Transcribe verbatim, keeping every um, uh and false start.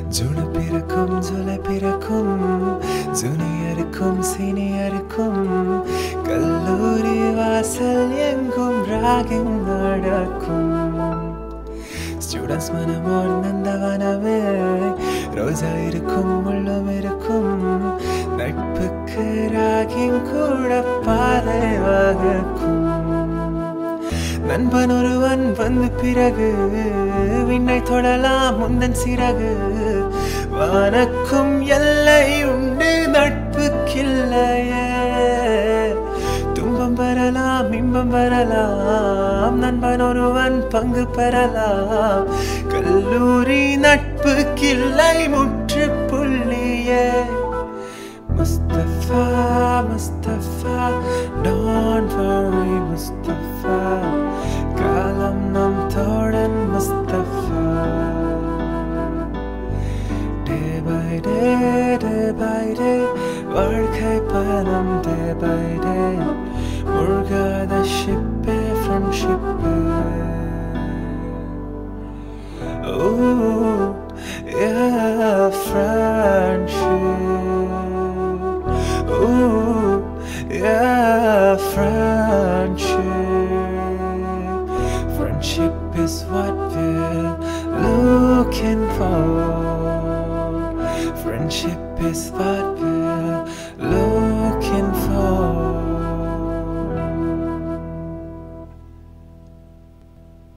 ஜுனுப்பிருக்கும் ஜுலப்பிருக்கும் ஜூனியருக்கும் சீனியருக்கும் கல்லூரி வாசல் எங்கும் ராகிங் நடக்கும். ஸ்டூடெண்ட்ஸ் மனமோர் நந்தவனமே ரோஜா இருக்கும் முள்ளும் இருக்கும். நட்புக்கு ராகிங் கூட பாதை வகுக்கும். நண்பன் ஒருவன் வந்து பிறகு விண்ணை தொடலாம் முந்தன் சிறகு. வானக்கும் எல்லை உண்டு நட்புக்கில்லையே. துன்பம் வரலாம் இன்பம் வரலாம் நண்பன் ஒருவன் பங்கு பெறலாம். கல்லூரி நட்புக்கில்லை முற்றுப்புள்ளியே. Mustafa, Mustafa, don't worry Mustafa. Kalam nam thodan Mustafa. Day by day, day by day, வாழ்க்கை பயணம் day by day. முழுகாத ஷிப்பே ஃப்ரெண்ட்ஷிப்பே. Oh, yeah, friendship. Ooh, yeah, friendship. Friendship is what we're looking for. Friendship is what we're